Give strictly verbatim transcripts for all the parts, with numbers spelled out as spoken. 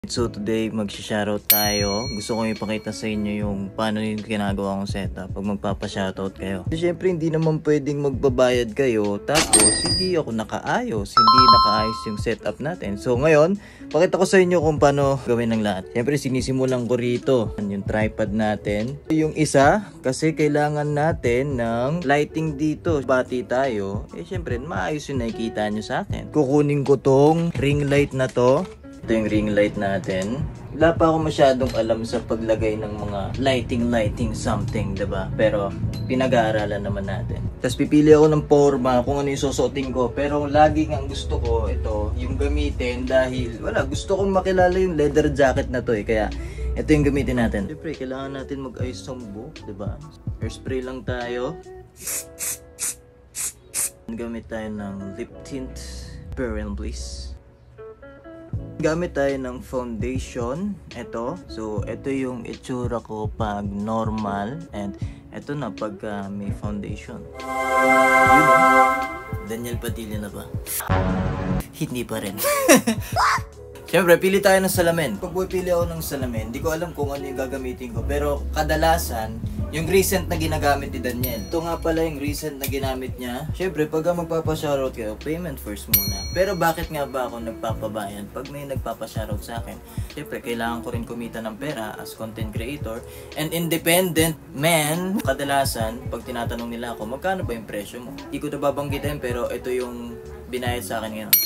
So today mag-shoutout tayo. Gusto ko ipakita sa inyo yung paano yung ginagawa kong setup pag magpapa-shoutout kayo. So, syempre hindi naman pwedeng magbabayad kayo tapos hindi ako nakaayos, hindi nakaayos yung setup natin. So ngayon, pakita ko sa inyo kung paano gawin ng lahat. Syempre sinisimulan ko rito yung tripod natin. Yung isa, kasi kailangan natin ng lighting dito. Bati tayo, eh syempre maayos yung nakikita nyo sa akin. Kukunin ko tong ring light na to. Ito yung ring light natin. Wala pa ako masyadong alam sa paglagay ng mga lighting, lighting something, diba? Pero pinag-aaralan naman natin. Tapos pipili ako ng forma kung ano yung susuotin ko. Pero lagi nga gusto ko ito, yung gamitin dahil wala, gusto kong makilala yung leather jacket na to eh. Kaya ito yung gamitin natin. Siyempre, kailangan natin mag-ayos ng buhok, diba? Hairspray lang tayo. Gamit tayo ng lip tint. Fair and Bliss. Gamit tayo ng foundation. Ito. So, ito yung itsura ko pag normal. And ito na pag uh, may foundation. Yun o. Daniel Padilla na ba? Hindi pa rin. Siyempre, pili tayo ng salamin. Pag pili ako ng salamin, hindi ko alam kung ano yung gagamitin ko. Pero kadalasan, yung recent na ginagamit ni Daniel. Ito nga pala yung recent na ginamit niya. Siyempre, pag magpapashoutout kayo, payment first muna. Pero bakit nga ba ako nagpapabayan pag may nagpapashoutout sa akin? Siyempre, kailangan ko rin kumita ng pera as content creator and independent man. Kadalasan, pag tinatanong nila ako, magkano ba yung presyo mo? Hindi ko na babanggitin pero ito yung binayad sa akin ngayon.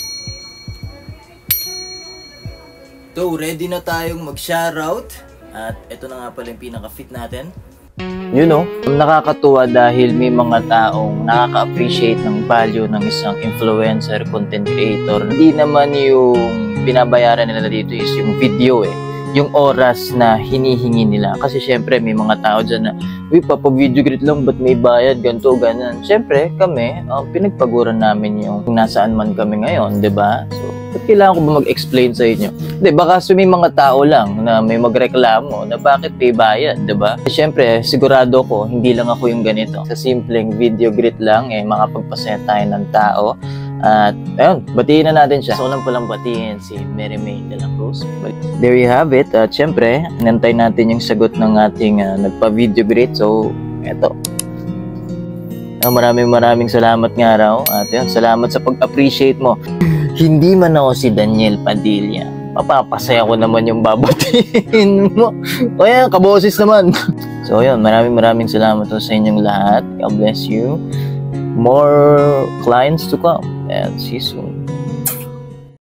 So, ready na tayong mag-shoutout. At ito na nga pala yung pinaka-fit natin. You know, nakakatuwa dahil may mga taong nakaka-appreciate ng value ng isang influencer, content creator. Hindi naman yung binabayaran nila dito is yung video eh. Yung oras na hinihingi nila. Kasi syempre may mga tao dyan na, uy, papa-video greet lang, ba't may bayad, ganito, ganyan. Syempre kami, uh, pinagpaguran namin yung nasaan man kami ngayon, di ba? So, ba't kailangan ko ba mag-explain sa inyo? Hindi, baka so may mga tao lang na may magreklamo na bakit may bayad, di ba? Syempre, sigurado ko, hindi lang ako yung ganito. Sa simpleng video greet lang, eh, makapagpasaya tayo ng tao. At, ayun, batiin na natin siya. So, lang palang batiin si Mary May de la Cruz. There you have it. At syempre, nantay natin yung sagot ng ating uh, nagpa-video greet. So, eto. Uh, maraming maraming salamat nga raw. At yun, salamat sa pag-appreciate mo. Hindi man ako si Daniel Padilla, mapapasaya ko naman yung babatiin mo. O yan, kaboses naman. So, yun, maraming maraming salamat sa inyong lahat. God bless you. More clients to come and see you soon.